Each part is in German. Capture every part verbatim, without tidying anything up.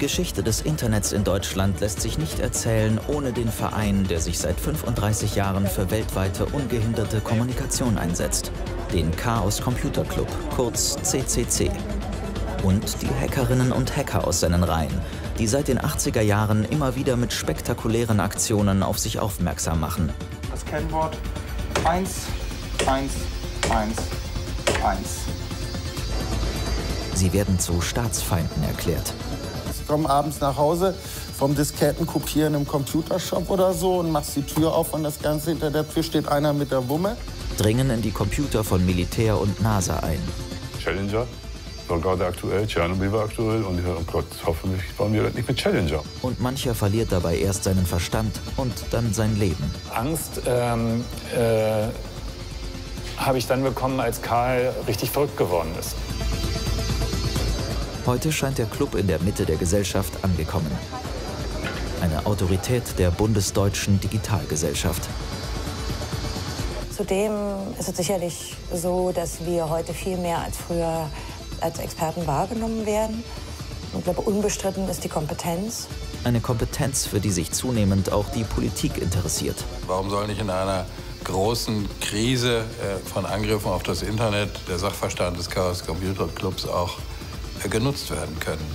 Geschichte des Internets in Deutschland lässt sich nicht erzählen ohne den Verein, der sich seit fünfunddreißig Jahren für weltweite ungehinderte Kommunikation einsetzt. Den Chaos Computer Club, kurz C C C. Und die Hackerinnen und Hacker aus seinen Reihen, die seit den achtziger Jahren immer wieder mit spektakulären Aktionen auf sich aufmerksam machen. Das Kennwort eins, eins, eins, eins. Sie werden zu Staatsfeinden erklärt. Ich komme abends nach Hause vom Diskettenkopieren im Computershop oder so und machst die Tür auf und das Ganze hinter der Tür steht einer mit der Wumme. Dringen in die Computer von Militär und NASA ein. Challenger war gerade aktuell, Tschernobyl war aktuell und ja, oh Gott, hoffentlich bauen wir das nicht mit Challenger. Und mancher verliert dabei erst seinen Verstand und dann sein Leben. Angst ähm, äh, habe ich dann bekommen, als Karl richtig verrückt geworden ist. Heute scheint der Club in der Mitte der Gesellschaft angekommen. Eine Autorität der bundesdeutschen Digitalgesellschaft. Zudem ist es sicherlich so, dass wir heute viel mehr als früher als Experten wahrgenommen werden. Ich glaube, unbestritten ist die Kompetenz. Eine Kompetenz, für die sich zunehmend auch die Politik interessiert. Warum soll nicht in einer großen Krise äh, von Angriffen auf das Internet der Sachverstand des Chaos Computer Clubs auch äh, genutzt werden können?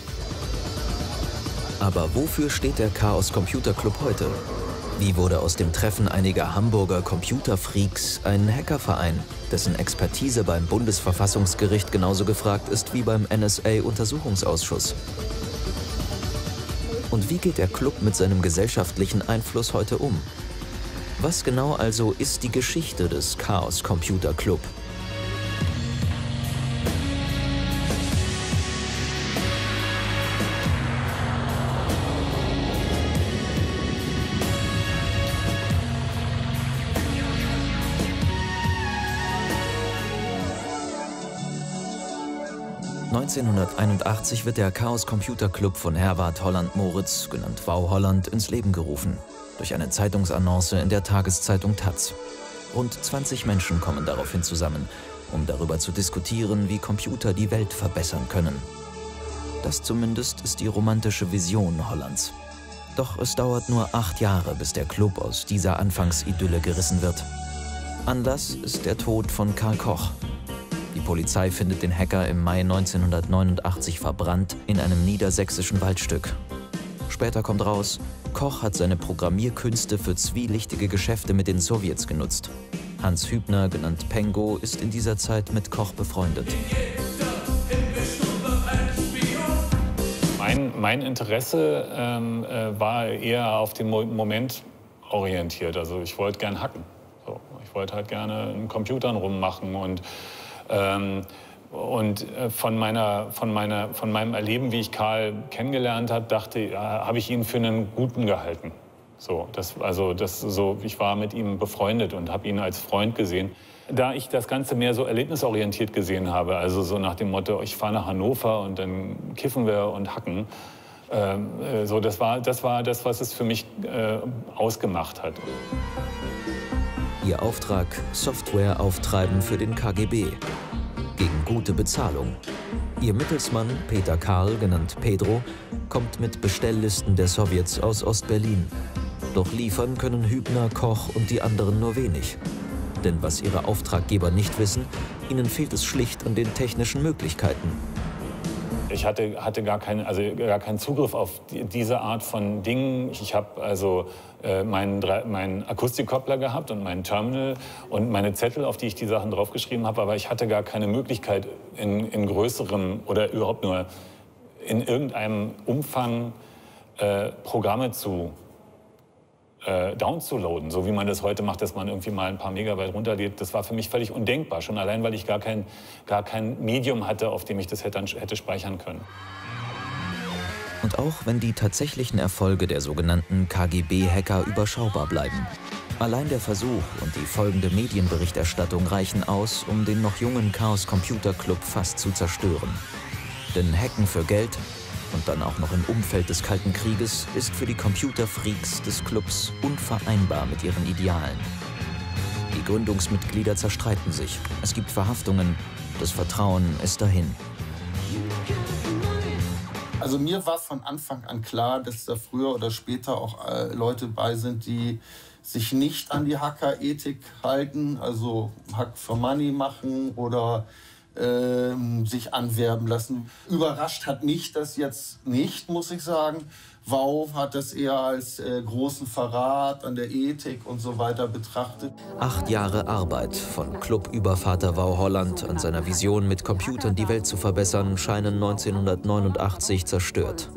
Aber wofür steht der Chaos Computer Club heute? Wie wurde aus dem Treffen einiger Hamburger Computerfreaks ein Hackerverein, dessen Expertise beim Bundesverfassungsgericht genauso gefragt ist wie beim N S A-Untersuchungsausschuss? Und wie geht der Club mit seinem gesellschaftlichen Einfluss heute um? Was genau also ist die Geschichte des Chaos Computer Club? neunzehnhunderteinundachtzig wird der Chaos Computer Club von Herwart Holland Moritz, genannt V. Holland, ins Leben gerufen. Durch eine Zeitungsannonce in der Tageszeitung Taz. Rund zwanzig Menschen kommen daraufhin zusammen, um darüber zu diskutieren, wie Computer die Welt verbessern können. Das zumindest ist die romantische Vision Hollands. Doch es dauert nur acht Jahre, bis der Club aus dieser Anfangsidylle gerissen wird. Anlass ist der Tod von Karl Koch. Die Polizei findet den Hacker im Mai neunzehnhundertneunundachtzig verbrannt in einem niedersächsischen Waldstück. Später kommt raus, Koch hat seine Programmierkünste für zwielichtige Geschäfte mit den Sowjets genutzt. Hans Hübner, genannt Pengo, ist in dieser Zeit mit Koch befreundet. Mein, mein Interesse ähm, äh, war eher auf den Mo Moment orientiert. Also ich wollte gern hacken. So, ich wollte halt gerne in Computern rummachen und Ähm, und von, meiner, von, meiner, von meinem Erleben, wie ich Karl kennengelernt habe, dachte, ja, habe ich ihn für einen Guten gehalten. So, das, also das, so, ich war mit ihm befreundet und habe ihn als Freund gesehen. Da ich das Ganze mehr so erlebnisorientiert gesehen habe, also so nach dem Motto, ich fahre nach Hannover und dann kiffen wir und hacken, ähm, so, das, war, das war das, was es für mich äh, ausgemacht hat. Ihr Auftrag: Software auftreiben für den K G B. Gegen gute Bezahlung. Ihr Mittelsmann, Peter Karl, genannt Pedro, kommt mit Bestelllisten der Sowjets aus Ostberlin. Doch liefern können Hübner, Koch und die anderen nur wenig. Denn was ihre Auftraggeber nicht wissen, ihnen fehlt es schlicht an den technischen Möglichkeiten. Ich hatte, hatte gar, keinen, also gar keinen Zugriff auf die, diese Art von Dingen. Ich habe also äh, meinen, meinen Akustikkoppler gehabt und meinen Terminal und meine Zettel, auf die ich die Sachen draufgeschrieben habe. Aber ich hatte gar keine Möglichkeit, in, in größerem oder überhaupt nur in irgendeinem Umfang äh, Programme zu äh, downzuladen, so wie man das heute macht, dass man irgendwie mal ein paar Megabyte runterlädt. Das war für mich völlig undenkbar, schon allein, weil ich gar kein, gar kein Medium hatte, auf dem ich das hätte, hätte speichern können. Und auch wenn die tatsächlichen Erfolge der sogenannten K G B-Hacker überschaubar bleiben. Allein der Versuch und die folgende Medienberichterstattung reichen aus, um den noch jungen Chaos Computer Club fast zu zerstören. Denn Hacken für Geld, und dann auch noch im Umfeld des Kalten Krieges, ist für die Computerfreaks des Clubs unvereinbar mit ihren Idealen. Die Gründungsmitglieder zerstreiten sich, es gibt Verhaftungen, das Vertrauen ist dahin. Also mir war von Anfang an klar, dass da früher oder später auch äh, Leute bei sind, die sich nicht an die Hackerethik halten, also Hack for Money machen oder äh, sich anwerben lassen. Überrascht hat mich das jetzt nicht, muss ich sagen. Wow hat das eher als äh, großen Verrat an der Ethik und so weiter betrachtet. Acht Jahre Arbeit von Club-Übervater Wau Holland an seiner Vision, mit Computern die Welt zu verbessern, scheinen neunzehnhundertneunundachtzig zerstört.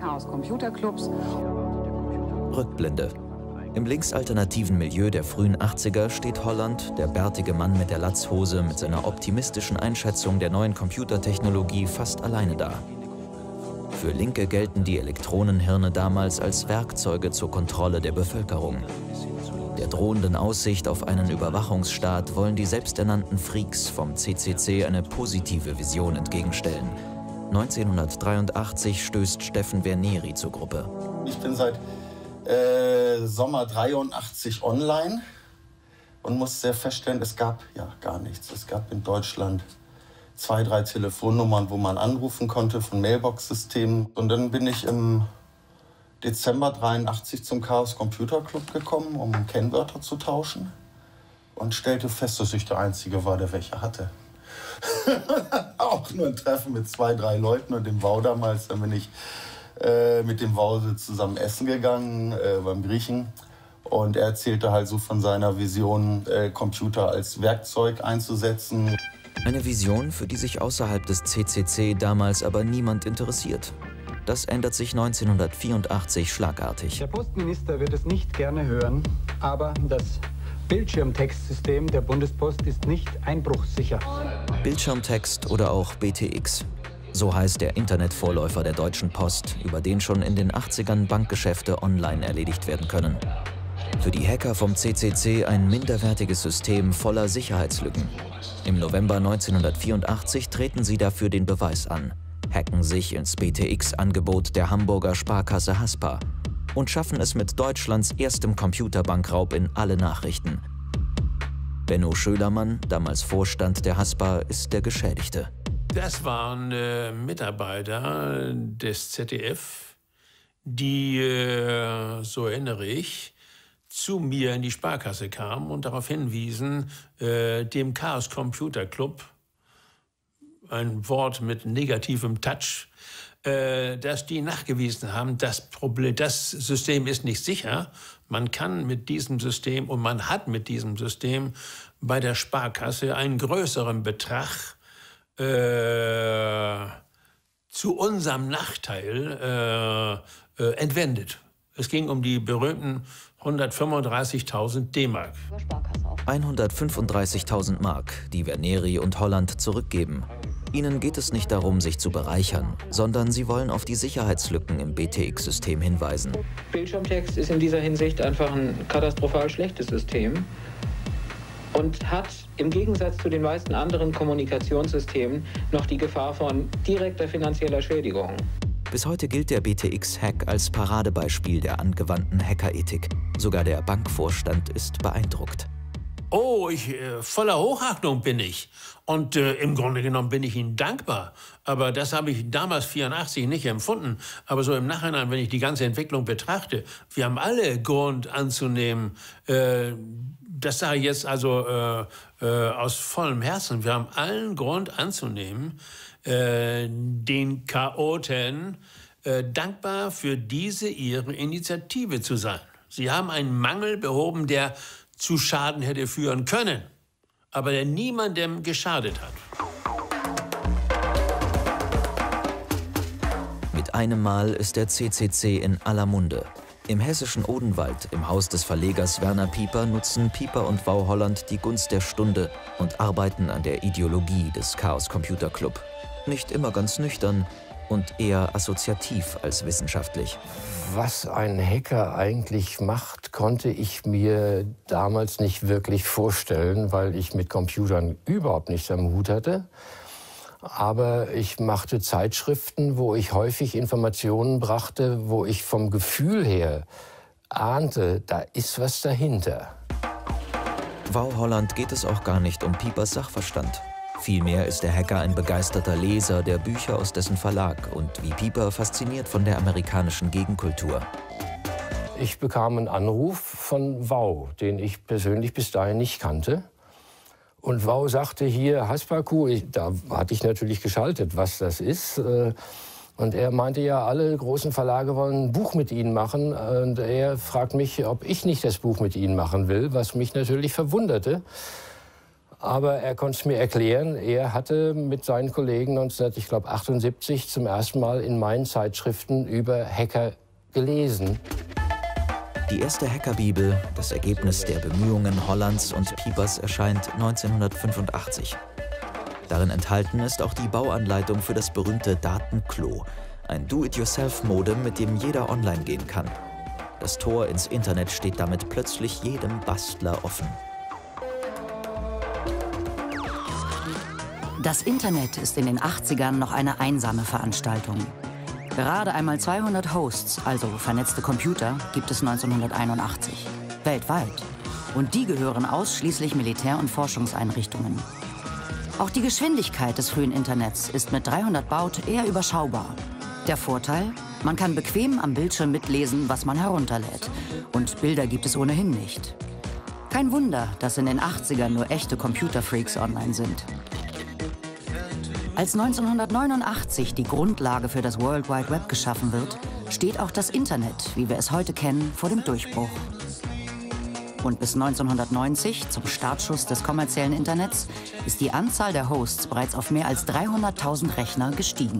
Rückblende. Im linksalternativen Milieu der frühen achtziger steht Holland, der bärtige Mann mit der Latzhose, mit seiner optimistischen Einschätzung der neuen Computertechnologie fast alleine da. Für Linke gelten die Elektronenhirne damals als Werkzeuge zur Kontrolle der Bevölkerung. Der drohenden Aussicht auf einen Überwachungsstaat wollen die selbsternannten Freaks vom C C C eine positive Vision entgegenstellen. neunzehnhundertdreiundachtzig stößt Steffen Verneri zur Gruppe. Ich bin seit äh, Sommer dreiundachtzig online und muss sehr feststellen, es gab ja gar nichts. Es gab in Deutschland zwei, drei Telefonnummern, wo man anrufen konnte von Mailbox-Systemen. Und dann bin ich im Dezember dreiundachtzig zum Chaos Computer Club gekommen, um Kennwörter zu tauschen. Und stellte fest, dass ich der Einzige war, der welche hatte. Auch nur ein Treffen mit zwei, drei Leuten und dem Wau damals. Dann bin ich äh, mit dem Wau zusammen essen gegangen äh, beim Griechen. Und er erzählte halt so von seiner Vision, äh, Computer als Werkzeug einzusetzen. Eine Vision, für die sich außerhalb des C C C damals aber niemand interessiert. Das ändert sich neunzehnhundertvierundachtzig schlagartig. Der Postminister wird es nicht gerne hören, aber das Bildschirmtextsystem der Bundespost ist nicht einbruchsicher. Bildschirmtext oder auch B T X. So heißt der Internetvorläufer der Deutschen Post, über den schon in den achtzigern Bankgeschäfte online erledigt werden können. Für die Hacker vom C C C ein minderwertiges System voller Sicherheitslücken. Im November neunzehnhundertvierundachtzig treten sie dafür den Beweis an, hacken sich ins B T X-Angebot der Hamburger Sparkasse Haspa und schaffen es mit Deutschlands erstem Computerbankraub in alle Nachrichten. Benno Schölermann, damals Vorstand der Haspa, ist der Geschädigte. Das waren äh, Mitarbeiter des Z D F, die, äh, so erinnere ich, zu mir in die Sparkasse kamen und darauf hinwiesen, äh, dem Chaos Computer Club, ein Wort mit negativem Touch, äh, dass die nachgewiesen haben, das Problem, das System ist nicht sicher. Man kann mit diesem System und man hat mit diesem System bei der Sparkasse einen größeren Betrag äh, zu unserem Nachteil äh, äh, entwendet. Es ging um die berühmten hundertfünfunddreißigtausend D-Mark. hundertfünfunddreißigtausend Mark, die Verneri und Holland zurückgeben. Ihnen geht es nicht darum, sich zu bereichern, sondern sie wollen auf die Sicherheitslücken im B T X-System hinweisen. Bildschirmtext ist in dieser Hinsicht einfach ein katastrophal schlechtes System und hat im Gegensatz zu den meisten anderen Kommunikationssystemen noch die Gefahr von direkter finanzieller Schädigung. Bis heute gilt der B T X-Hack als Paradebeispiel der angewandten Hackerethik. Sogar der Bankvorstand ist beeindruckt. Oh, ich, äh, voller Hochachtung bin ich. Und äh, im Grunde genommen bin ich Ihnen dankbar. Aber das habe ich damals vierundachtzig nicht empfunden. Aber so im Nachhinein, wenn ich die ganze Entwicklung betrachte, wir haben alle Grund anzunehmen, äh, das sage ich jetzt also äh, äh, aus vollem Herzen, wir haben allen Grund anzunehmen, äh, den Chaoten äh, dankbar für diese ihre Initiative zu sein. Sie haben einen Mangel behoben, der zu Schaden hätte führen können, aber der niemandem geschadet hat. Mit einem Mal ist der C C C in aller Munde. Im hessischen Odenwald, im Haus des Verlegers Werner Pieper, nutzen Pieper und Wau Holland die Gunst der Stunde und arbeiten an der Ideologie des Chaos Computer Club. Nicht immer ganz nüchtern und eher assoziativ als wissenschaftlich. Was ein Hacker eigentlich macht, konnte ich mir damals nicht wirklich vorstellen, weil ich mit Computern überhaupt nichts am Hut hatte. Aber ich machte Zeitschriften, wo ich häufig Informationen brachte, wo ich vom Gefühl her ahnte, da ist was dahinter. Wau Holland geht es auch gar nicht um Piepers Sachverstand. Vielmehr ist der Hacker ein begeisterter Leser der Bücher aus dessen Verlag und wie Pieper fasziniert von der amerikanischen Gegenkultur. Ich bekam einen Anruf von Wow, den ich persönlich bis dahin nicht kannte. Und Wow sagte hier, Haspaku, ich, da hatte ich natürlich geschaltet, was das ist. Und er meinte ja, alle großen Verlage wollen ein Buch mit Ihnen machen. Und er fragt mich, ob ich nicht das Buch mit Ihnen machen will, was mich natürlich verwunderte. Aber er konnte es mir erklären. Er hatte mit seinen Kollegen neunzehnhundertachtundsiebzig zum ersten Mal in meinen Zeitschriften über Hacker gelesen. Die erste Hackerbibel, das Ergebnis der Bemühungen Hollands und Piepers, erscheint neunzehnhundertfünfundachtzig. Darin enthalten ist auch die Bauanleitung für das berühmte Datenklo, ein Do-it-yourself-Modem, mit dem jeder online gehen kann. Das Tor ins Internet steht damit plötzlich jedem Bastler offen. Das Internet ist in den achtzigern noch eine einsame Veranstaltung. Gerade einmal zweihundert Hosts, also vernetzte Computer, gibt es neunzehnhunderteinundachtzig. Weltweit. Und die gehören ausschließlich Militär- und Forschungseinrichtungen. Auch die Geschwindigkeit des frühen Internets ist mit dreihundert Baud eher überschaubar. Der Vorteil? Man kann bequem am Bildschirm mitlesen, was man herunterlädt. Und Bilder gibt es ohnehin nicht. Kein Wunder, dass in den achtzigern nur echte Computerfreaks online sind. Als neunzehnhundertneunundachtzig die Grundlage für das World Wide Web geschaffen wird, steht auch das Internet, wie wir es heute kennen, vor dem Durchbruch. Und bis neunzehnhundertneunzig, zum Startschuss des kommerziellen Internets, ist die Anzahl der Hosts bereits auf mehr als dreihunderttausend Rechner gestiegen.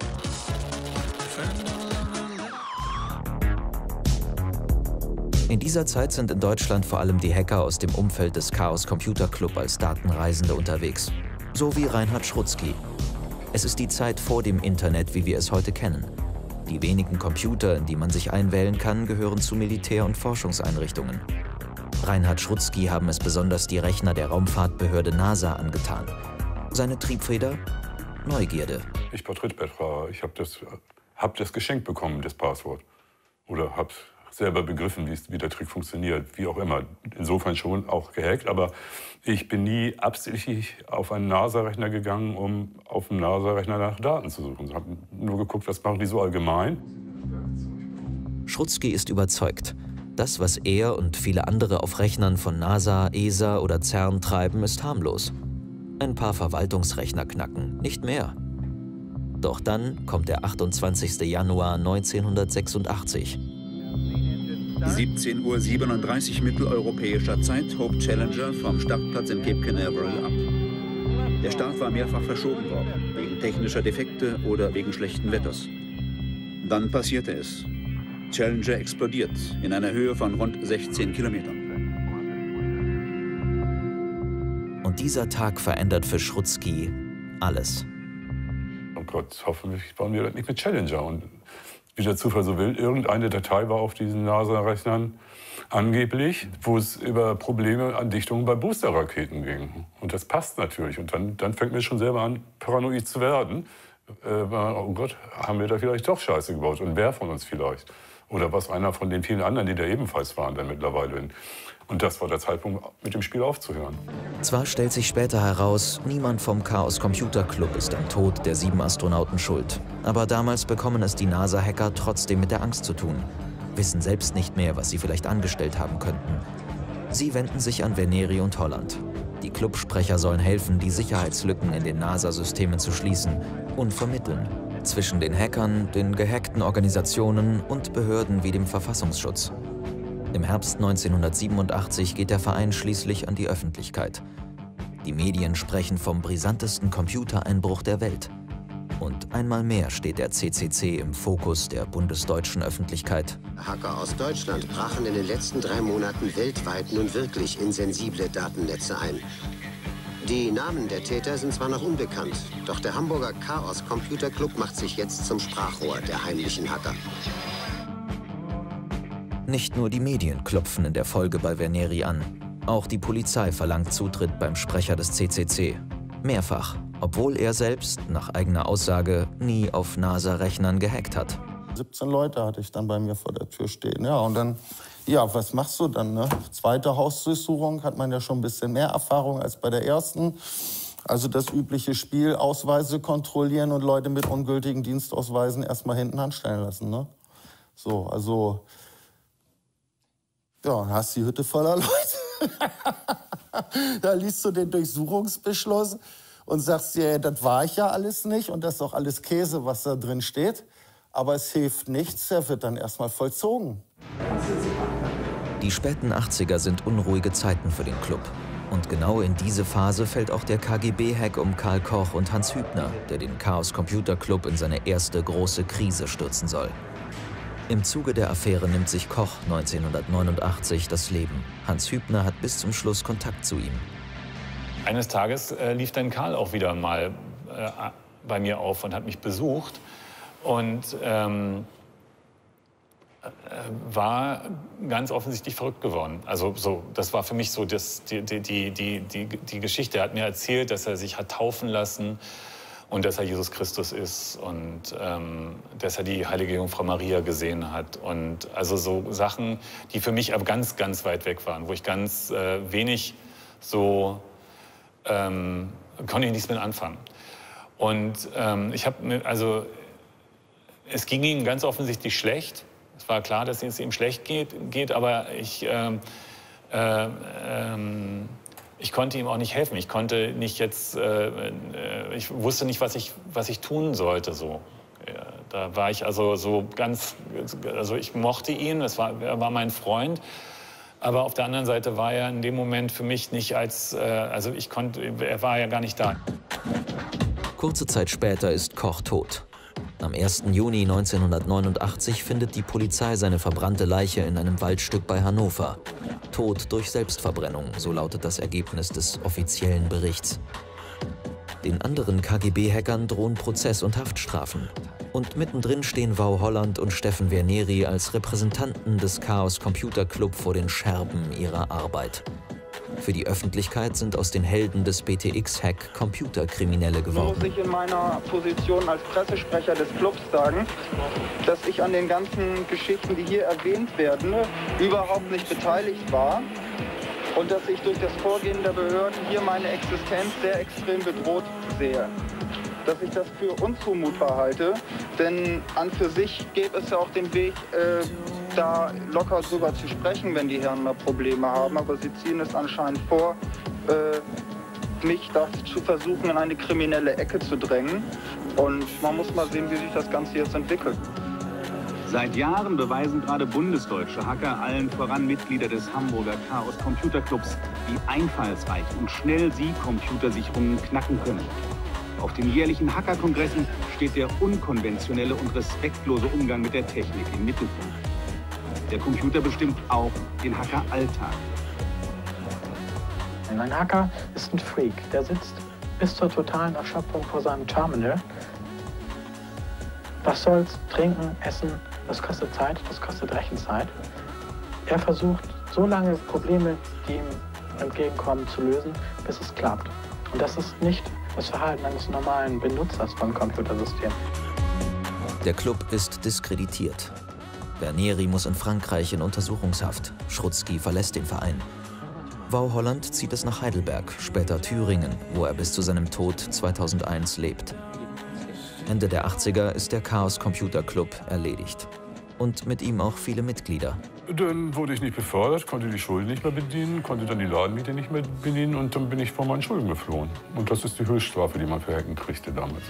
In dieser Zeit sind in Deutschland vor allem die Hacker aus dem Umfeld des Chaos Computer Club als Datenreisende unterwegs. So wie Reinhard Schrutzky. Es ist die Zeit vor dem Internet, wie wir es heute kennen. Die wenigen Computer, in die man sich einwählen kann, gehören zu Militär- und Forschungseinrichtungen. Reinhard Schrutzky haben es besonders die Rechner der Raumfahrtbehörde NASA angetan. Seine Triebfeder? Neugierde. Ich war Trittbettfahrer. Ich habe das, hab das geschenkt bekommen, das Passwort. Oder habe selber begriffen, wie der Trick funktioniert, wie auch immer. Insofern schon auch gehackt, aber ich bin nie absichtlich auf einen NASA-Rechner gegangen, um auf dem NASA-Rechner nach Daten zu suchen. Ich habe nur geguckt, was machen die so allgemein. Schrutzky ist überzeugt. Das, was er und viele andere auf Rechnern von NASA, E S A oder CERN treiben, ist harmlos. Ein paar Verwaltungsrechner knacken, nicht mehr. Doch dann kommt der achtundzwanzigste Januar neunzehnhundertsechsundachtzig. siebzehn Uhr siebenunddreißig mitteleuropäischer Zeit hob Challenger vom Startplatz in Cape Canaveral ab. Der Start war mehrfach verschoben worden, wegen technischer Defekte oder wegen schlechten Wetters. Dann passierte es. Challenger explodiert in einer Höhe von rund sechzehn Kilometern. Und dieser Tag verändert für Schrutzky alles. Oh Gott, hoffentlich waren wir das nicht mit Challenger. Und wie der Zufall so will, irgendeine Datei war auf diesen NASA-Rechnern angeblich, wo es über Probleme an Dichtungen bei Boosterraketen ging. Und das passt natürlich. Und dann, dann fängt mir schon selber an, paranoid zu werden. Äh, oh Gott, haben wir da vielleicht doch Scheiße gebaut? Und wer von uns vielleicht? Oder was einer von den vielen anderen, die da ebenfalls waren, dann mittlerweile. Und das war der Zeitpunkt, mit dem Spiel aufzuhören. Zwar stellt sich später heraus, niemand vom Chaos Computer Club ist am Tod der sieben Astronauten schuld. Aber damals bekommen es die NASA-Hacker trotzdem mit der Angst zu tun. Wissen selbst nicht mehr, was sie vielleicht angestellt haben könnten. Sie wenden sich an Veneri und Holland. Die Clubsprecher sollen helfen, die Sicherheitslücken in den NASA-Systemen zu schließen und vermitteln. Zwischen den Hackern, den gehackten Organisationen und Behörden wie dem Verfassungsschutz. Im Herbst neunzehnhundertsiebenundachtzig geht der Verein schließlich an die Öffentlichkeit. Die Medien sprechen vom brisantesten Computereinbruch der Welt. Und einmal mehr steht der C C C im Fokus der bundesdeutschen Öffentlichkeit. Hacker aus Deutschland brachen in den letzten drei Monaten weltweit nun wirklich in sensible Datennetze ein. Die Namen der Täter sind zwar noch unbekannt, doch der Hamburger Chaos Computer Club macht sich jetzt zum Sprachrohr der heimlichen Hacker. Nicht nur die Medien klopfen in der Folge bei Veneri an. Auch die Polizei verlangt Zutritt beim Sprecher des C C C. Mehrfach, obwohl er selbst, nach eigener Aussage, nie auf NASA-Rechnern gehackt hat. siebzehn Leute hatte ich dann bei mir vor der Tür stehen. Ja, und dann, ja, was machst du dann? Ne? Zweite Hausdurchsuchung hat man ja schon ein bisschen mehr Erfahrung als bei der ersten. Also das übliche Spiel, Ausweise kontrollieren und Leute mit ungültigen Dienstausweisen erstmal hinten anstellen lassen. Ne? So, also, ja, dann hast du die Hütte voller Leute. Da liest du den Durchsuchungsbeschluss und sagst dir, das war ich ja alles nicht und das ist auch alles Käse, was da drin steht. Aber es hilft nichts, der wird dann erstmal vollzogen. Die späten achtziger sind unruhige Zeiten für den Club. Und genau in diese Phase fällt auch der K G B-Hack um Karl Koch und Hans Hübner, der den Chaos Computer Club in seine erste große Krise stürzen soll. Im Zuge der Affäre nimmt sich Koch neunzehnhundertneunundachtzig das Leben. Hans Hübner hat bis zum Schluss Kontakt zu ihm. Eines Tages äh, lief dann Karl auch wieder mal äh, bei mir auf und hat mich besucht. Und ähm, war ganz offensichtlich verrückt geworden. Also so, das war für mich so das, die, die, die, die, die, die Geschichte. Er hat mir erzählt, dass er sich hat taufen lassen und dass er Jesus Christus ist und ähm, dass er die heilige Jungfrau Maria gesehen hat. Und also so Sachen, die für mich aber ganz, ganz weit weg waren, wo ich ganz äh, wenig so, ähm, konnte ich nichts mit anfangen. Und ähm, ich habe, also es ging ihm ganz offensichtlich schlecht. Es war klar, dass es ihm schlecht geht, geht aber ich, ähm, äh, ähm, ich konnte ihm auch nicht helfen. Ich konnte nicht jetzt, äh, ich wusste nicht, was ich, was ich tun sollte. So. Ja, da war ich also so ganz, also ich mochte ihn, das war, er war mein Freund. Aber auf der anderen Seite war er in dem Moment für mich nicht als, äh, also ich konnte, er war ja gar nicht da. Kurze Zeit später ist Koch tot. Am ersten Juni neunzehnhundertneunundachtzig findet die Polizei seine verbrannte Leiche in einem Waldstück bei Hannover. Tod durch Selbstverbrennung, so lautet das Ergebnis des offiziellen Berichts. Den anderen K G B-Hackern drohen Prozess- und Haftstrafen. Und mittendrin stehen Wau Holland und Steffen Verneri als Repräsentanten des Chaos Computer Club vor den Scherben ihrer Arbeit. Für die Öffentlichkeit sind aus den Helden des B T X-Hack Computerkriminelle geworden. Muss ich in meiner Position als Pressesprecher des Clubs sagen, dass ich an den ganzen Geschichten, die hier erwähnt werden, überhaupt nicht beteiligt war und dass ich durch das Vorgehen der Behörden hier meine Existenz sehr extrem bedroht sehe. Dass ich das für unzumutbar halte, denn an für sich gäbe es ja auch den Weg, äh, da locker drüber zu sprechen, wenn die Herren mal Probleme haben, aber sie ziehen es anscheinend vor, äh, mich dazu zu versuchen, in eine kriminelle Ecke zu drängen. Und man muss mal sehen, wie sich das Ganze jetzt entwickelt. Seit Jahren beweisen gerade bundesdeutsche Hacker, allen voran Mitglieder des Hamburger Chaos Computer Clubs, wie einfallsreich und schnell sie Computersicherungen knacken können. Auf den jährlichen Hackerkongressen steht der unkonventionelle und respektlose Umgang mit der Technik im Mittelpunkt. Der Computer bestimmt auch den Hacker-Alltag. Ein Hacker ist ein Freak. Der sitzt bis zur totalen Erschöpfung vor seinem Terminal. Was soll's? Trinken, essen, das kostet Zeit, das kostet Rechenzeit. Er versucht, so lange Probleme, die ihm entgegenkommen, zu lösen, bis es klappt. Und das ist nicht das Verhalten eines normalen Benutzers von Computersystemen. Der Club ist diskreditiert. Verneri muss in Frankreich in Untersuchungshaft. Schrutzky verlässt den Verein. Wau Holland zieht es nach Heidelberg, später Thüringen, wo er bis zu seinem Tod zweitausendeins lebt. Ende der achtziger ist der Chaos Computer Club erledigt. Und mit ihm auch viele Mitglieder. Dann wurde ich nicht befördert, konnte die Schulden nicht mehr bedienen, konnte dann die Ladenmiete nicht mehr bedienen und dann bin ich von meinen Schulden geflohen. Und das ist die Höchststrafe, die man für Hacken kriegte damals.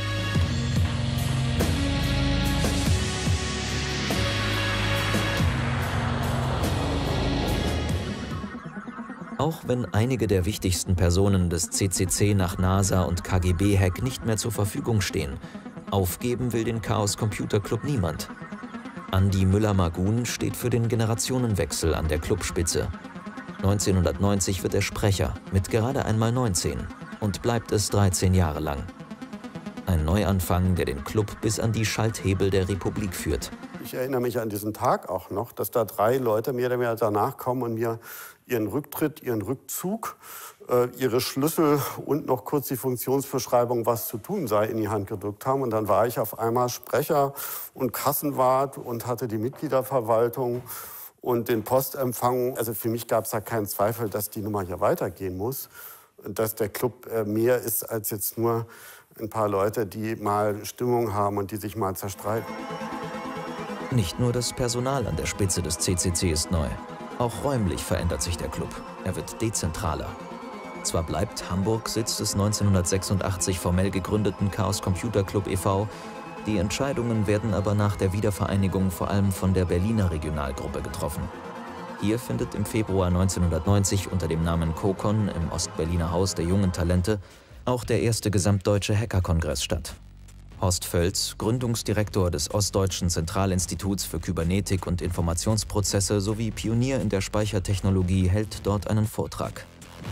Auch wenn einige der wichtigsten Personen des C C C nach NASA und K G B-Hack nicht mehr zur Verfügung stehen, aufgeben will den Chaos Computer Club niemand. Andi Müller-Magun steht für den Generationenwechsel an der Clubspitze. neunzehnhundertneunzig wird er Sprecher, mit gerade einmal neunzehn, und bleibt es dreizehn Jahre lang. Ein Neuanfang, der den Club bis an die Schalthebel der Republik führt. Ich erinnere mich an diesen Tag auch noch, dass da drei Leute mehr oder weniger danach kommen und mir ihren Rücktritt, ihren Rückzug, äh, ihre Schlüssel und noch kurz die Funktionsbeschreibung, was zu tun sei, in die Hand gedrückt haben. Und dann war ich auf einmal Sprecher und Kassenwart und hatte die Mitgliederverwaltung und den Postempfang. Also für mich gab es da keinen Zweifel, dass die Nummer hier weitergehen muss. dass der Club mehr ist als jetzt nur ein paar Leute, die mal Stimmung haben und die sich mal zerstreiten. Nicht nur das Personal an der Spitze des C C C ist neu. Auch räumlich verändert sich der Club. Er wird dezentraler. Zwar bleibt Hamburg Sitz des neunzehnhundertsechsundachtzig formell gegründeten Chaos Computer Club e V, die Entscheidungen werden aber nach der Wiedervereinigung vor allem von der Berliner Regionalgruppe getroffen. Hier findet im Februar neunzehnhundertneunzig unter dem Namen COCON im Ostberliner Haus der jungen Talente auch der erste gesamtdeutsche Hackerkongress statt. Horst Völz, Gründungsdirektor des Ostdeutschen Zentralinstituts für Kybernetik und Informationsprozesse sowie Pionier in der Speichertechnologie, hält dort einen Vortrag.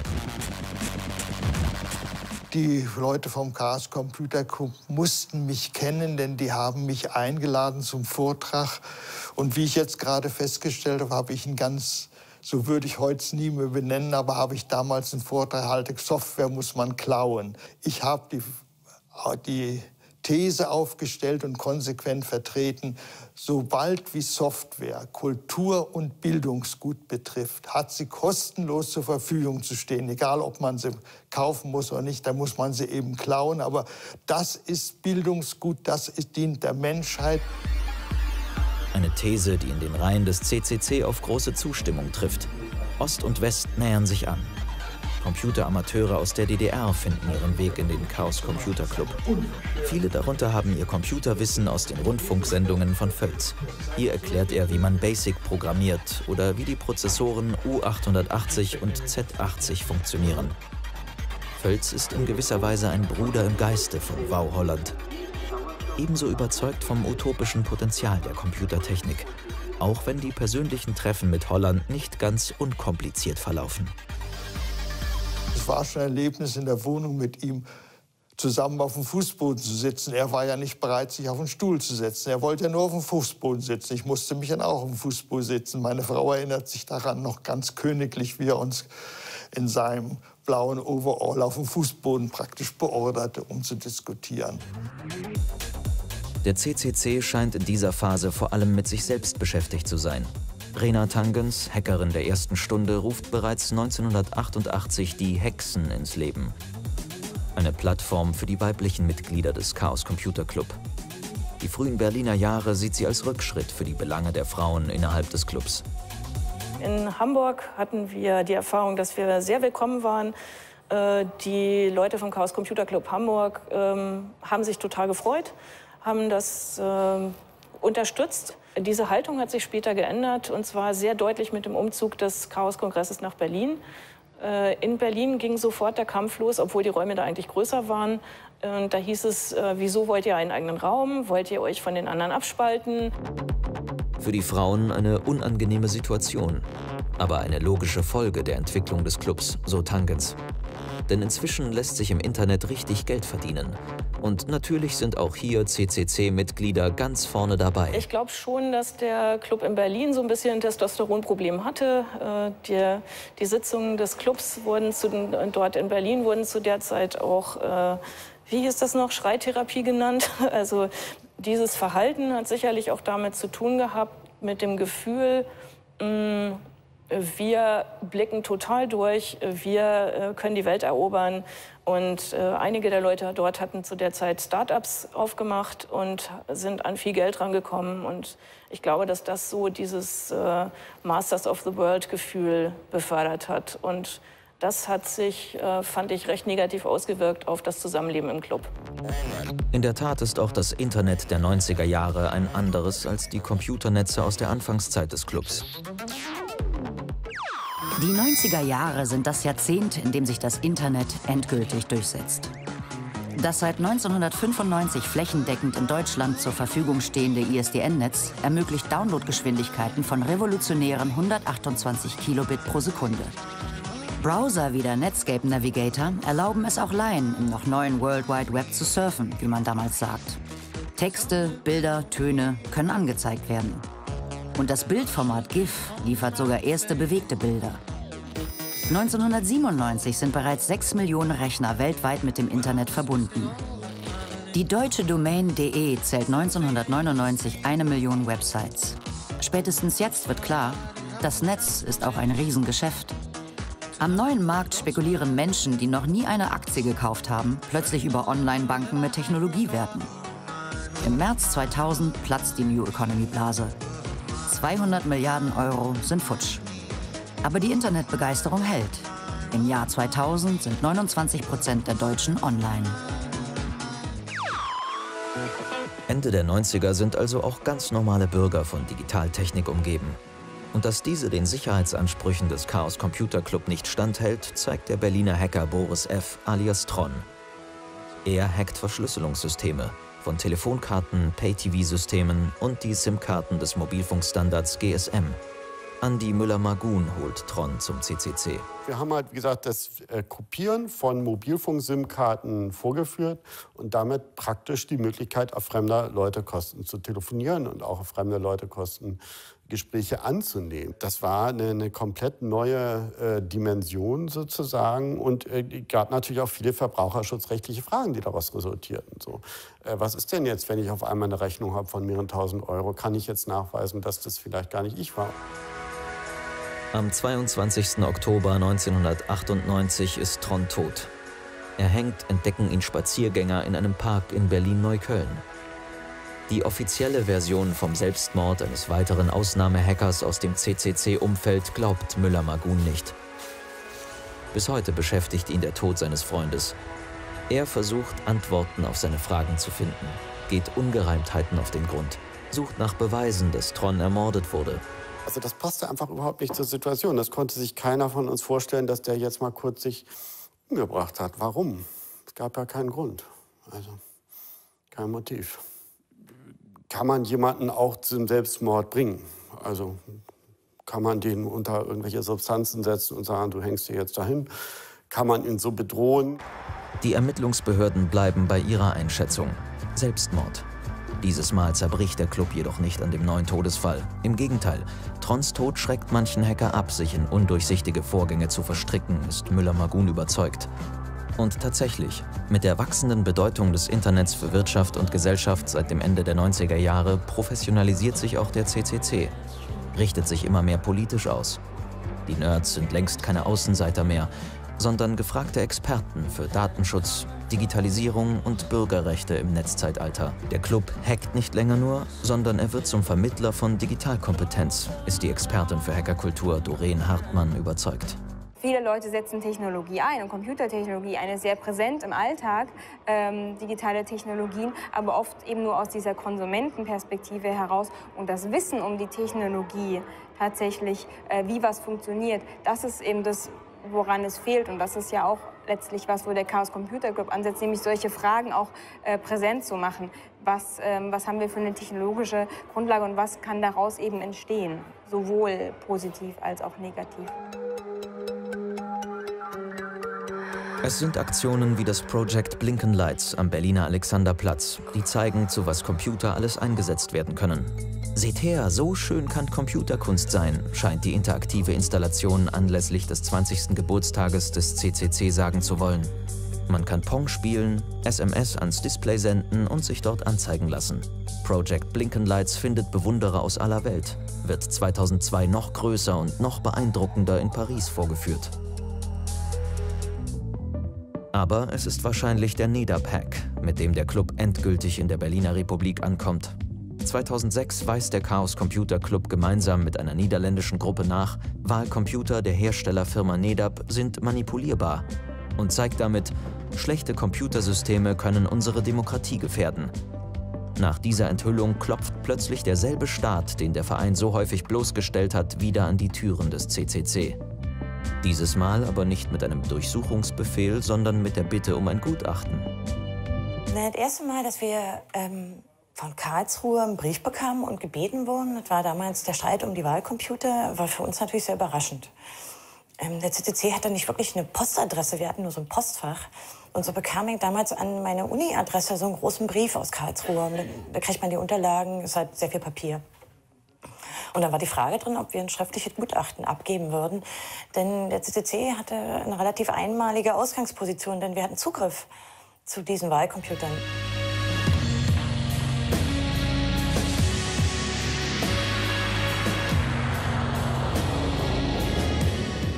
Die Leute vom Chaos Computer Club mussten mich kennen, denn die haben mich eingeladen zum Vortrag. Und wie ich jetzt gerade festgestellt habe, habe ich einen ganz, so würde ich heute es nie mehr benennen, aber habe ich damals einen Vortrag gehalten, Software muss man klauen. Ich habe die, die These aufgestellt und konsequent vertreten, sobald wie Software Kultur- und Bildungsgut betrifft, hat sie kostenlos zur Verfügung zu stehen. Egal, ob man sie kaufen muss oder nicht, da muss man sie eben klauen. Aber das ist Bildungsgut, das ist, dient der Menschheit. Eine These, die in den Reihen des C C C auf große Zustimmung trifft. Ost und West nähern sich an. Computeramateure aus der D D R finden ihren Weg in den Chaos Computer Club. Viele darunter haben ihr Computerwissen aus den Rundfunksendungen von Völz. Hier erklärt er, wie man BASIC programmiert oder wie die Prozessoren U achthundertachtzig und Z achtzig funktionieren. Völz ist in gewisser Weise ein Bruder im Geiste von Wau Holland. Ebenso überzeugt vom utopischen Potenzial der Computertechnik, auch wenn die persönlichen Treffen mit Holland nicht ganz unkompliziert verlaufen. Es war schon ein Erlebnis, in der Wohnung mit ihm zusammen auf dem Fußboden zu sitzen. Er war ja nicht bereit, sich auf den Stuhl zu setzen. Er wollte ja nur auf dem Fußboden sitzen. Ich musste mich dann auch auf dem Fußboden sitzen. Meine Frau erinnert sich daran noch ganz königlich, wie er uns in seinem blauen Overall auf dem Fußboden praktisch beorderte, um zu diskutieren. Der C C C scheint in dieser Phase vor allem mit sich selbst beschäftigt zu sein. Rena Tangens, Hackerin der ersten Stunde, ruft bereits neunzehnhundertachtundachtzig die Hexen ins Leben. Eine Plattform für die weiblichen Mitglieder des Chaos Computer Club. Die frühen Berliner Jahre sieht sie als Rückschritt für die Belange der Frauen innerhalb des Clubs. In Hamburg hatten wir die Erfahrung, dass wir sehr willkommen waren. Die Leute vom Chaos Computer Club Hamburg haben sich total gefreut, haben das unterstützt. Diese Haltung hat sich später geändert, und zwar sehr deutlich mit dem Umzug des Chaos-Kongresses nach Berlin. In Berlin ging sofort der Kampf los, obwohl die Räume da eigentlich größer waren. Da hieß es, wieso wollt ihr einen eigenen Raum? Wollt ihr euch von den anderen abspalten? Für die Frauen eine unangenehme Situation, aber eine logische Folge der Entwicklung des Clubs, so Tangens. Denn inzwischen lässt sich im Internet richtig Geld verdienen. Und natürlich sind auch hier C C C-Mitglieder ganz vorne dabei. Ich glaube schon, dass der Club in Berlin so ein bisschen ein Testosteronproblem hatte. Die, die Sitzungen des Clubs wurden zu, dort in Berlin wurden zu der Zeit auch, wie hieß das noch, Schreitherapie genannt. Also dieses Verhalten hat sicherlich auch damit zu tun gehabt, mit dem Gefühl, mh, wir blicken total durch, wir können die Welt erobern. Und äh, einige der Leute dort hatten zu der Zeit Start-ups aufgemacht und sind an viel Geld rangekommen. Und ich glaube, dass das so dieses äh, Masters of the World-Gefühl befördert hat. Und das hat sich, äh, fand ich, recht negativ ausgewirkt auf das Zusammenleben im Club. In der Tat ist auch das Internet der neunziger Jahre ein anderes als die Computernetze aus der Anfangszeit des Clubs. Die neunziger Jahre sind das Jahrzehnt, in dem sich das Internet endgültig durchsetzt. Das seit neunzehnhundertfünfundneunzig flächendeckend in Deutschland zur Verfügung stehende I S D N-Netz ermöglicht Downloadgeschwindigkeiten von revolutionären hundertachtundzwanzig Kilobit pro Sekunde. Browser wie der Netscape Navigator erlauben es auch Laien im noch neuen World Wide Web zu surfen, wie man damals sagt. Texte, Bilder, Töne können angezeigt werden. Und das Bildformat GIF liefert sogar erste bewegte Bilder. neunzehnhundertsiebenundneunzig sind bereits sechs Millionen Rechner weltweit mit dem Internet verbunden. Die deutsche Domain .de zählt neunzehnhundertneunundneunzig eine Million Websites. Spätestens jetzt wird klar, das Netz ist auch ein Riesengeschäft. Am neuen Markt spekulieren Menschen, die noch nie eine Aktie gekauft haben, plötzlich über Online-Banken mit Technologiewerten. Im März zweitausend platzt die New Economy-Blase. zweihundert Milliarden Euro sind futsch. Aber die Internetbegeisterung hält. Im Jahr zweitausend sind neunundzwanzig Prozent der Deutschen online. Ende der neunziger sind also auch ganz normale Bürger von Digitaltechnik umgeben. Und dass diese den Sicherheitsansprüchen des Chaos Computer Club nicht standhält, zeigt der Berliner Hacker Boris F. alias Tron. Er hackt Verschlüsselungssysteme, von Telefonkarten, Pay-T V-Systemen und die SIM-Karten des Mobilfunkstandards G S M. Andi Müller-Magun holt Tron zum C C C. Wir haben halt, wie gesagt, das äh, Kopieren von Mobilfunk-SIM-Karten vorgeführt und damit praktisch die Möglichkeit, auf fremder Leute Kosten zu telefonieren und auch auf fremde Leute Kosten Gespräche anzunehmen. Das war eine, eine komplett neue äh, Dimension sozusagen und es äh, gab natürlich auch viele verbraucherschutzrechtliche Fragen, die daraus resultierten. So, äh, was ist denn jetzt, wenn ich auf einmal eine Rechnung habe von mehreren tausend Euro? Kann ich jetzt nachweisen, dass das vielleicht gar nicht ich war? Am zweiundzwanzigsten Oktober neunzehnhundertachtundneunzig ist Tron tot. Erhängt entdecken ihn Spaziergänger in einem Park in Berlin-Neukölln. Die offizielle Version vom Selbstmord eines weiteren Ausnahmehackers aus dem C C C-Umfeld glaubt Müller-Magun nicht. Bis heute beschäftigt ihn der Tod seines Freundes. Er versucht, Antworten auf seine Fragen zu finden, geht Ungereimtheiten auf den Grund, sucht nach Beweisen, dass Tron ermordet wurde. Also das passte einfach überhaupt nicht zur Situation. Das konnte sich keiner von uns vorstellen, dass der jetzt mal kurz sich umgebracht hat. Warum? Es gab ja keinen Grund. Also kein Motiv. Kann man jemanden auch zum Selbstmord bringen? Also kann man den unter irgendwelche Substanzen setzen und sagen, du hängst dir jetzt dahin? Kann man ihn so bedrohen? Die Ermittlungsbehörden bleiben bei ihrer Einschätzung. Selbstmord. Dieses Mal zerbricht der Club jedoch nicht an dem neuen Todesfall. Im Gegenteil, Trons Tod schreckt manchen Hacker ab, sich in undurchsichtige Vorgänge zu verstricken, ist Müller-Magun überzeugt. Und tatsächlich, mit der wachsenden Bedeutung des Internets für Wirtschaft und Gesellschaft seit dem Ende der neunziger Jahre professionalisiert sich auch der C C C, richtet sich immer mehr politisch aus. Die Nerds sind längst keine Außenseiter mehr, sondern gefragte Experten für Datenschutz, Digitalisierung und Bürgerrechte im Netzzeitalter. Der Club hackt nicht länger nur, sondern er wird zum Vermittler von Digitalkompetenz, ist die Expertin für Hackerkultur Doreen Hartmann überzeugt. Viele Leute setzen Technologie ein und Computertechnologie, eine sehr präsent im Alltag, ähm, digitale Technologien, aber oft eben nur aus dieser Konsumentenperspektive heraus. Und das Wissen um die Technologie tatsächlich, äh, wie was funktioniert, das ist eben das, woran es fehlt. Und das ist ja auch letztlich was, wo der Chaos Computer Club ansetzt, nämlich solche Fragen auch äh, präsent zu machen. Was, ähm, was haben wir für eine technologische Grundlage und was kann daraus eben entstehen, sowohl positiv als auch negativ. Es sind Aktionen wie das Project Blinkenlights am Berliner Alexanderplatz, die zeigen, zu was Computer alles eingesetzt werden können. Seht her, so schön kann Computerkunst sein, scheint die interaktive Installation anlässlich des zwanzigsten Geburtstages des C C C sagen zu wollen. Man kann Pong spielen, S M S ans Display senden und sich dort anzeigen lassen. Project Blinkenlights findet Bewunderer aus aller Welt, wird zweitausendzwei noch größer und noch beeindruckender in Paris vorgeführt. Aber es ist wahrscheinlich der NEDAP-Hack, mit dem der Club endgültig in der Berliner Republik ankommt. zweitausendsechs weist der Chaos Computer Club gemeinsam mit einer niederländischen Gruppe nach, Wahlcomputer der Herstellerfirma NEDAP sind manipulierbar und zeigt damit, schlechte Computersysteme können unsere Demokratie gefährden. Nach dieser Enthüllung klopft plötzlich derselbe Staat, den der Verein so häufig bloßgestellt hat, wieder an die Türen des C C C. Dieses Mal aber nicht mit einem Durchsuchungsbefehl, sondern mit der Bitte um ein Gutachten. Das erste Mal, dass wir ähm, von Karlsruhe einen Brief bekamen und gebeten wurden, das war damals der Streit um die Wahlcomputer, war für uns natürlich sehr überraschend. Ähm, der C C C hatte nicht wirklich eine Postadresse, wir hatten nur so ein Postfach. Und so bekam ich damals an meine Uni-Adresse so einen großen Brief aus Karlsruhe. Da, da kriegt man die Unterlagen, ist halt sehr viel Papier. Und dann war die Frage drin, ob wir ein schriftliches Gutachten abgeben würden. Denn der C C C hatte eine relativ einmalige Ausgangsposition, denn wir hatten Zugriff zu diesen Wahlcomputern.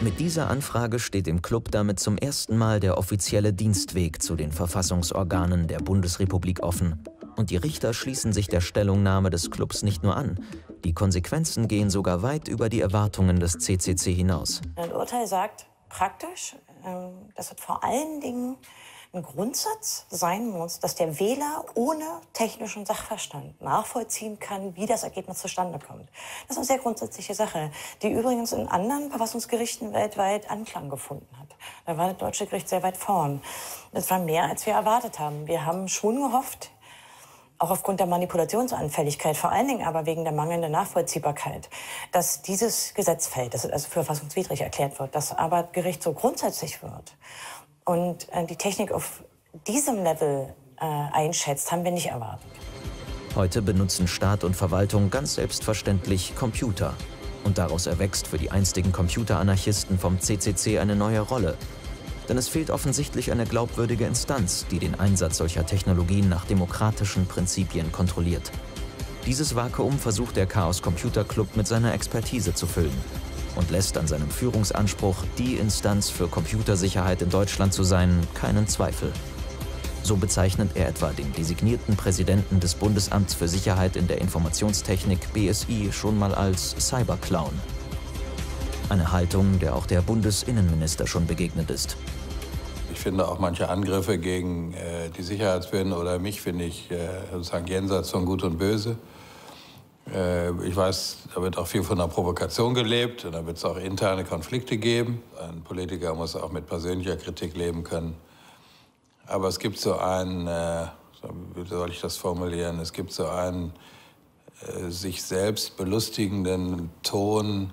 Mit dieser Anfrage steht dem Club damit zum ersten Mal der offizielle Dienstweg zu den Verfassungsorganen der Bundesrepublik offen. Und die Richter schließen sich der Stellungnahme des Clubs nicht nur an. Die Konsequenzen gehen sogar weit über die Erwartungen des C C C hinaus. Ein Urteil sagt praktisch, dass es vor allen Dingen ein Grundsatz sein muss, dass der Wähler ohne technischen Sachverstand nachvollziehen kann, wie das Ergebnis zustande kommt. Das ist eine sehr grundsätzliche Sache, die übrigens in anderen Verfassungsgerichten weltweit Anklang gefunden hat. Da war das deutsche Gericht sehr weit vorn. Das war mehr, als wir erwartet haben. Wir haben schon gehofft, auch aufgrund der Manipulationsanfälligkeit, vor allen Dingen aber wegen der mangelnden Nachvollziehbarkeit, dass dieses Gesetz fällt, dass es also für verfassungswidrig erklärt wird, dass aber das Gericht so grundsätzlich wird und äh, die Technik auf diesem Level äh, einschätzt, haben wir nicht erwartet. Heute benutzen Staat und Verwaltung ganz selbstverständlich Computer. Und daraus erwächst für die einstigen Computeranarchisten vom C C C eine neue Rolle. Denn es fehlt offensichtlich eine glaubwürdige Instanz, die den Einsatz solcher Technologien nach demokratischen Prinzipien kontrolliert. Dieses Vakuum versucht der Chaos Computer Club mit seiner Expertise zu füllen und lässt an seinem Führungsanspruch, die Instanz für Computersicherheit in Deutschland zu sein, keinen Zweifel. So bezeichnet er etwa den designierten Präsidenten des Bundesamts für Sicherheit in der Informationstechnik B S I schon mal als Cyberclown. Eine Haltung, der auch der Bundesinnenminister schon begegnet ist. Ich finde auch manche Angriffe gegen äh, die Sicherheitsbehörden oder mich, finde ich äh, sozusagen jenseits von Gut und Böse. Äh, ich weiß, da wird auch viel von der Provokation gelebt und da wird es auch interne Konflikte geben. Ein Politiker muss auch mit persönlicher Kritik leben können. Aber es gibt so einen, äh, wie soll ich das formulieren, es gibt so einen äh, sich selbst belustigenden Ton,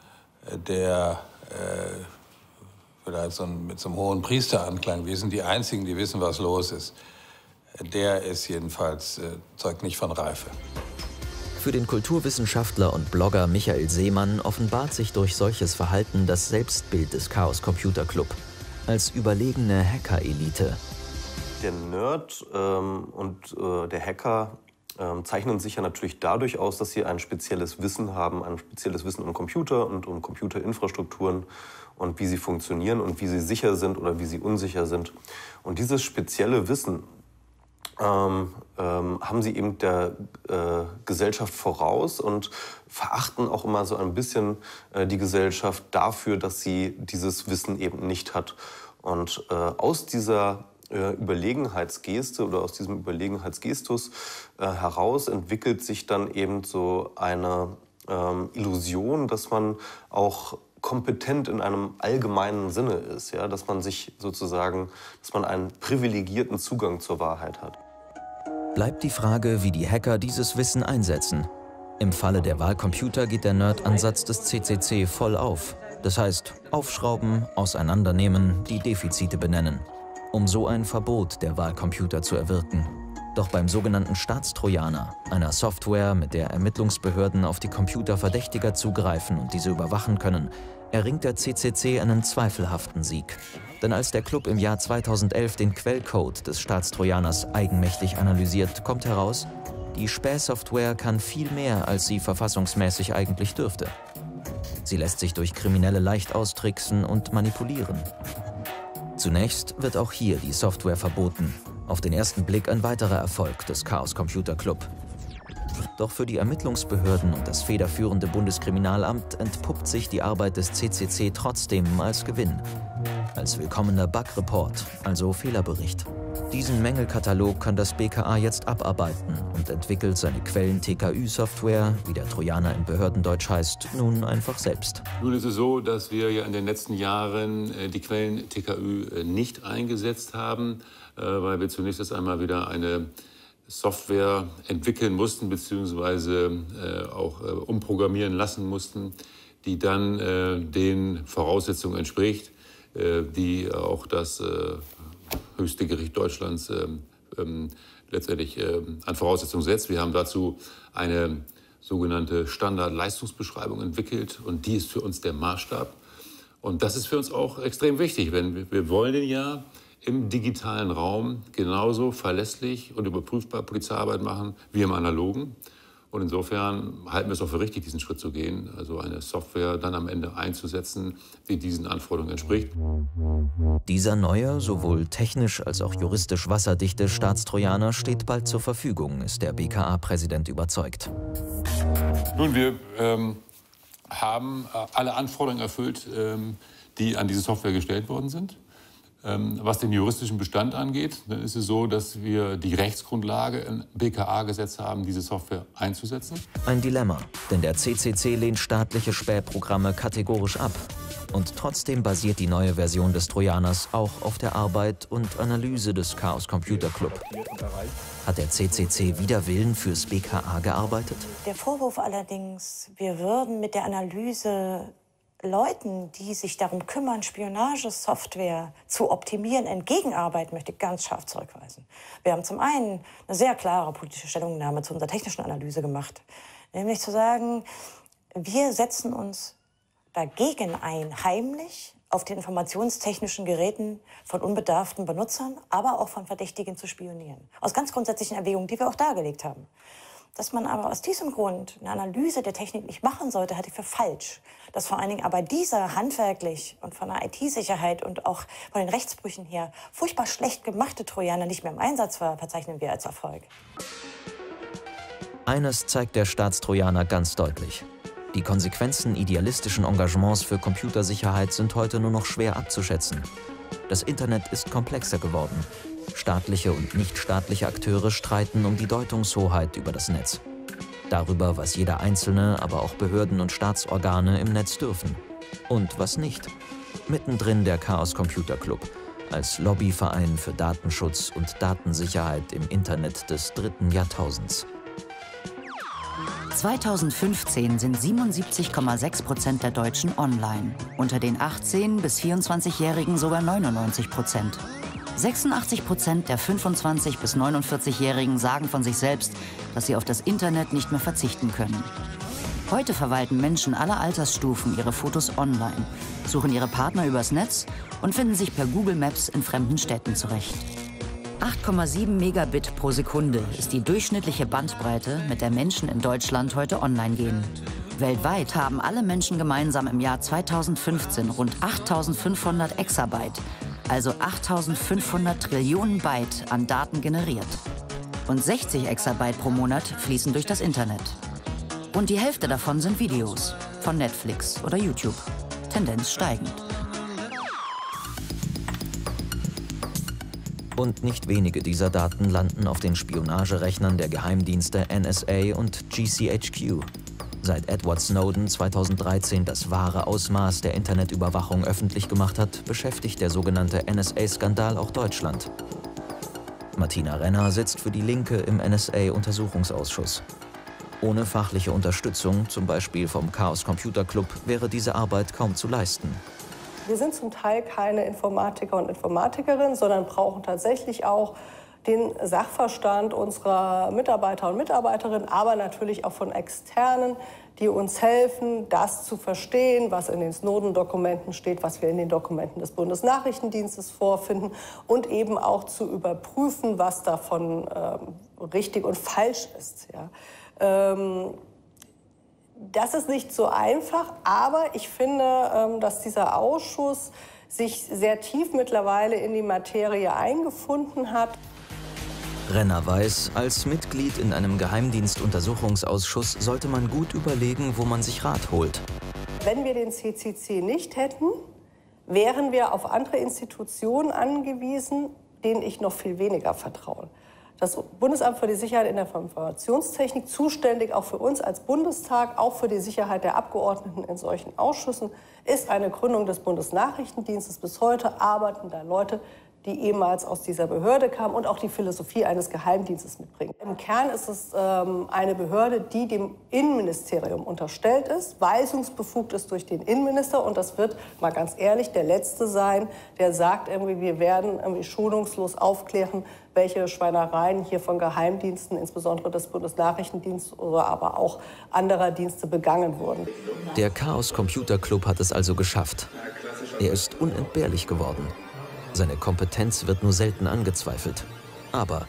der äh, vielleicht so ein, mit so einem hohen Priesteranklang, wir sind die Einzigen, die wissen, was los ist, der ist jedenfalls, äh, zeugt nicht von Reife. Für den Kulturwissenschaftler und Blogger Michael Seemann offenbart sich durch solches Verhalten das Selbstbild des Chaos Computer Club als überlegene Hacker-Elite. Der Nerd ähm, und äh, der Hacker ähm, zeichnen sich ja natürlich dadurch aus, dass sie ein spezielles Wissen haben, ein spezielles Wissen um Computer und um Computerinfrastrukturen und wie sie funktionieren und wie sie sicher sind oder wie sie unsicher sind. Und dieses spezielle Wissen ähm, ähm, haben sie eben der äh, Gesellschaft voraus und verachten auch immer so ein bisschen äh, die Gesellschaft dafür, dass sie dieses Wissen eben nicht hat. Und äh, aus dieser Überlegenheitsgeste oder aus diesem Überlegenheitsgestus äh, heraus entwickelt sich dann eben so eine ähm, Illusion, dass man auch kompetent in einem allgemeinen Sinne ist, ja? Dass man sich sozusagen, dass man einen privilegierten Zugang zur Wahrheit hat. Bleibt die Frage, wie die Hacker dieses Wissen einsetzen. Im Falle der Wahlcomputer geht der Nerd-Ansatz des C C C voll auf. Das heißt, aufschrauben, auseinandernehmen, die Defizite benennen, um so ein Verbot der Wahlcomputer zu erwirken. Doch beim sogenannten Staatstrojaner, einer Software, mit der Ermittlungsbehörden auf die Computer Verdächtiger zugreifen und diese überwachen können, erringt der C C C einen zweifelhaften Sieg. Denn als der Club im Jahr zweitausendelf den Quellcode des Staatstrojaners eigenmächtig analysiert, kommt heraus, die Spähsoftware kann viel mehr, als sie verfassungsmäßig eigentlich dürfte. Sie lässt sich durch Kriminelle leicht austricksen und manipulieren. Zunächst wird auch hier die Software verboten. Auf den ersten Blick ein weiterer Erfolg des Chaos Computer Club. Doch für die Ermittlungsbehörden und das federführende Bundeskriminalamt entpuppt sich die Arbeit des C C C trotzdem als Gewinn. Als willkommener Bug-Report, also Fehlerbericht. Diesen Mängelkatalog kann das B K A jetzt abarbeiten und entwickelt seine Quellen-T K Ü-Software, wie der Trojaner im Behördendeutsch heißt, nun einfach selbst. Nun ist es so, dass wir ja in den letzten Jahren äh, die Quellen T K Ü äh, nicht eingesetzt haben, äh, weil wir zunächst erst einmal wieder eine Software entwickeln mussten, beziehungsweise äh, auch äh, umprogrammieren lassen mussten, die dann äh, den Voraussetzungen entspricht, äh, die auch das äh, höchste Gericht Deutschlands äh, äh, letztendlich äh, an Voraussetzungen setzt. Wir haben dazu eine sogenannte Standardleistungsbeschreibung entwickelt und die ist für uns der Maßstab. Und das ist für uns auch extrem wichtig, denn wir, wir wollen ja im digitalen Raum genauso verlässlich und überprüfbar Polizeiarbeit machen wie im analogen. Und insofern halten wir es auch für richtig, diesen Schritt zu gehen, also eine Software dann am Ende einzusetzen, die diesen Anforderungen entspricht. Dieser neue, sowohl technisch als auch juristisch wasserdichte Staatstrojaner steht bald zur Verfügung, ist der B K A-Präsident überzeugt. Nun, wir ähm, haben alle Anforderungen erfüllt, ähm, die an diese Software gestellt worden sind. Ähm, was den juristischen Bestand angeht, dann ist es so, dass wir die Rechtsgrundlage im B K A-Gesetz haben, diese Software einzusetzen. Ein Dilemma, denn der C C C lehnt staatliche Spähprogramme kategorisch ab. Und trotzdem basiert die neue Version des Trojaners auch auf der Arbeit und Analyse des Chaos Computer Club. Hat der C C C wider Willen fürs B K A gearbeitet? Der Vorwurf allerdings, wir würden mit der Analyse Leuten, die sich darum kümmern, Spionagesoftware zu optimieren, entgegenarbeiten, möchte ich ganz scharf zurückweisen. Wir haben zum einen eine sehr klare politische Stellungnahme zu unserer technischen Analyse gemacht. Nämlich zu sagen, wir setzen uns dagegen ein, heimlich auf den informationstechnischen Geräten von unbedarften Benutzern, aber auch von Verdächtigen zu spionieren. Aus ganz grundsätzlichen Erwägungen, die wir auch dargelegt haben. Dass man aber aus diesem Grund eine Analyse der Technik nicht machen sollte, halte ich für falsch. Dass vor allen Dingen aber dieser handwerklich und von der I T-Sicherheit und auch von den Rechtsbrüchen her furchtbar schlecht gemachte Trojaner nicht mehr im Einsatz war, verzeichnen wir als Erfolg. Eines zeigt der Staatstrojaner ganz deutlich. Die Konsequenzen idealistischen Engagements für Computersicherheit sind heute nur noch schwer abzuschätzen. Das Internet ist komplexer geworden. Staatliche und nichtstaatliche Akteure streiten um die Deutungshoheit über das Netz. Darüber, was jeder Einzelne, aber auch Behörden und Staatsorgane im Netz dürfen. Und was nicht. Mittendrin der Chaos Computer Club, als Lobbyverein für Datenschutz und Datensicherheit im Internet des dritten Jahrtausends. zweitausendfünfzehn sind siebenundsiebzig Komma sechs Prozent der Deutschen online. Unter den achtzehn- bis vierundzwanzigjährigen sogar neunundneunzig Prozent. sechsundachtzig Prozent der fünfundzwanzig- bis neunundvierzigjährigen sagen von sich selbst, dass sie auf das Internet nicht mehr verzichten können. Heute verwalten Menschen aller Altersstufen ihre Fotos online, suchen ihre Partner übers Netz und finden sich per Google Maps in fremden Städten zurecht. acht Komma sieben Megabit pro Sekunde ist die durchschnittliche Bandbreite, mit der Menschen in Deutschland heute online gehen. Weltweit haben alle Menschen gemeinsam im Jahr zweitausendfünfzehn rund achttausendfünfhundert Exabyte, also achttausendfünfhundert Trillionen Byte an Daten generiert. Und sechzig Exabyte pro Monat fließen durch das Internet. Und die Hälfte davon sind Videos von Netflix oder YouTube. Tendenz steigend. Und nicht wenige dieser Daten landen auf den Spionagerechnern der Geheimdienste N S A und G C H Q. Seit Edward Snowden zweitausenddreizehn das wahre Ausmaß der Internetüberwachung öffentlich gemacht hat, beschäftigt der sogenannte N S A-Skandal auch Deutschland. Martina Renner sitzt für die Linke im N S A-Untersuchungsausschuss. Ohne fachliche Unterstützung, zum Beispiel vom Chaos Computer Club, wäre diese Arbeit kaum zu leisten. Wir sind zum Teil keine Informatiker und Informatikerinnen, sondern brauchen tatsächlich auch den Sachverstand unserer Mitarbeiter und Mitarbeiterinnen, aber natürlich auch von Externen, die uns helfen, das zu verstehen, was in den Snowden-Dokumenten steht, was wir in den Dokumenten des Bundesnachrichtendienstes vorfinden und eben auch zu überprüfen, was davon ähm, richtig und falsch ist. Ja. Ähm, Das ist nicht so einfach, aber ich finde, dass dieser Ausschuss sich sehr tief mittlerweile in die Materie eingefunden hat. Renner weiß, als Mitglied in einem Geheimdienstuntersuchungsausschuss sollte man gut überlegen, wo man sich Rat holt. Wenn wir den C C C nicht hätten, wären wir auf andere Institutionen angewiesen, denen ich noch viel weniger vertraue. Das Bundesamt für die Sicherheit in der Informationstechnik, zuständig auch für uns als Bundestag, auch für die Sicherheit der Abgeordneten in solchen Ausschüssen, ist eine Gründung des Bundesnachrichtendienstes. Bis heute arbeiten da Leute, die ehemals aus dieser Behörde kamen und auch die Philosophie eines Geheimdienstes mitbringen. Im Kern ist es ähm, eine Behörde, die dem Innenministerium unterstellt ist, weisungsbefugt ist durch den Innenminister. Und das wird, mal ganz ehrlich, der Letzte sein, der sagt, irgendwie, wir werden irgendwie schonungslos aufklären, welche Schweinereien hier von Geheimdiensten, insbesondere des Bundesnachrichtendienstes oder aber auch anderer Dienste begangen wurden. Der Chaos Computer Club hat es also geschafft. Er ist unentbehrlich geworden. Seine Kompetenz wird nur selten angezweifelt. Aber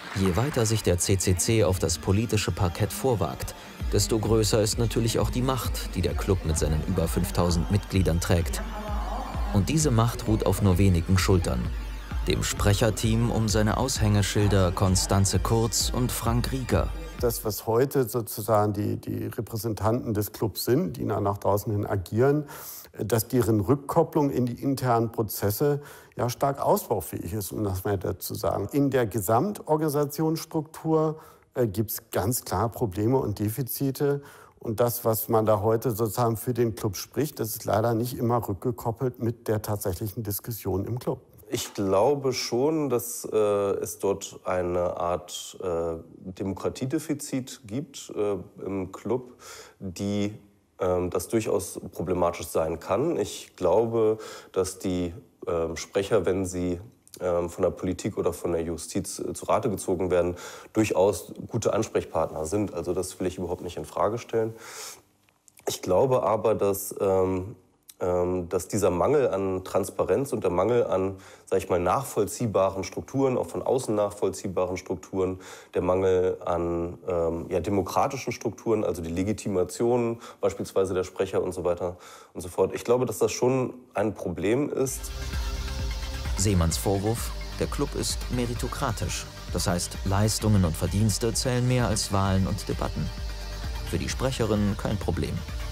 Je weiter sich der C C C auf das politische Parkett vorwagt, desto größer ist natürlich auch die Macht, die der Club mit seinen über fünftausend Mitgliedern trägt. Und diese Macht ruht auf nur wenigen Schultern. Dem Sprecherteam um seine Aushängeschilder Constanze Kurz und Frank Rieger. Das, was heute sozusagen die, die Repräsentanten des Clubs sind, die nach draußen hin agieren, dass deren Rückkopplung in die internen Prozesse ja stark ausbaufähig ist, um das weiter zu sagen. In der Gesamtorganisationsstruktur äh, gibt es ganz klar Probleme und Defizite. Und das, was man da heute sozusagen für den Club spricht, das ist leider nicht immer rückgekoppelt mit der tatsächlichen Diskussion im Club. Ich glaube schon, dass äh, es dort eine Art äh, Demokratiedefizit gibt äh, im Club, die äh, das durchaus problematisch sein kann. Ich glaube, dass die äh, Sprecher, wenn sie äh, von der Politik oder von der Justiz äh, zu Rate gezogen werden, durchaus gute Ansprechpartner sind. Also das will ich überhaupt nicht in Frage stellen. Ich glaube aber, dass ähm, dass dieser Mangel an Transparenz und der Mangel an, sag ich mal, nachvollziehbaren Strukturen, auch von außen nachvollziehbaren Strukturen, der Mangel an ähm, ja, demokratischen Strukturen, also die Legitimation beispielsweise der Sprecher und so weiter und so fort. Ich glaube, dass das schon ein Problem ist. Seemanns Vorwurf, der Club ist meritokratisch. Das heißt, Leistungen und Verdienste zählen mehr als Wahlen und Debatten. Für die Sprecherin kein Problem.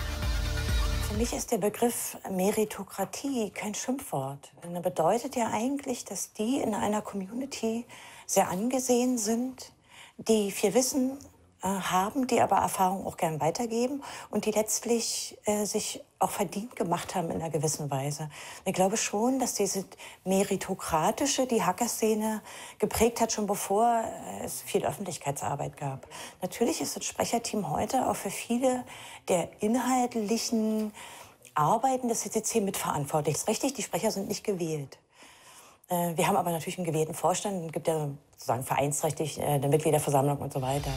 Für mich ist der Begriff Meritokratie kein Schimpfwort. Er bedeutet ja eigentlich, dass die in einer Community sehr angesehen sind, die viel Wissen äh, haben, die aber Erfahrung auch gern weitergeben und die letztlich äh, sich auch verdient gemacht haben in einer gewissen Weise. Ich glaube schon, dass diese meritokratische die Hackerszene geprägt hat, schon bevor äh, es viel Öffentlichkeitsarbeit gab. Natürlich ist das Sprecherteam heute auch für viele der inhaltlichen Arbeiten des C C C mitverantwortlich. Es ist richtig, die Sprecher sind nicht gewählt. Äh, wir haben aber natürlich einen gewählten Vorstand. Es gibt ja sozusagen vereinsrechtlich äh, eine Mitgliederversammlung und so weiter.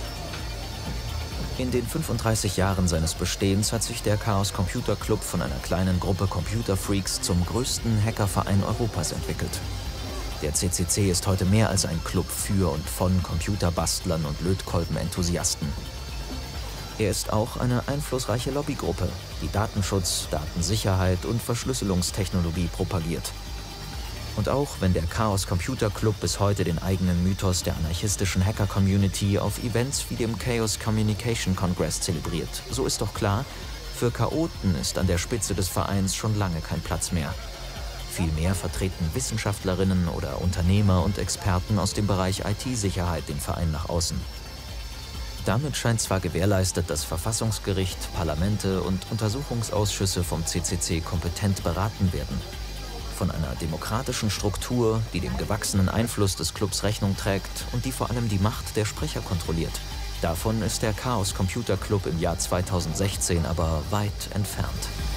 In den fünfunddreißig Jahren seines Bestehens hat sich der Chaos Computer Club von einer kleinen Gruppe Computerfreaks zum größten Hackerverein Europas entwickelt. Der C C C ist heute mehr als ein Club für und von Computerbastlern und Lötkolben-Enthusiasten. Er ist auch eine einflussreiche Lobbygruppe, die Datenschutz, Datensicherheit und Verschlüsselungstechnologie propagiert. Und auch wenn der Chaos Computer Club bis heute den eigenen Mythos der anarchistischen Hacker-Community auf Events wie dem Chaos Communication Congress zelebriert, so ist doch klar, für Chaoten ist an der Spitze des Vereins schon lange kein Platz mehr. Vielmehr vertreten Wissenschaftlerinnen oder Unternehmer und Experten aus dem Bereich I T-Sicherheit den Verein nach außen. Damit scheint zwar gewährleistet, dass Verfassungsgericht, Parlamente und Untersuchungsausschüsse vom C C C kompetent beraten werden. Von einer demokratischen Struktur, die dem gewachsenen Einfluss des Clubs Rechnung trägt und die vor allem die Macht der Sprecher kontrolliert. Davon ist der Chaos Computer Club im Jahr zweitausendsechzehn aber weit entfernt.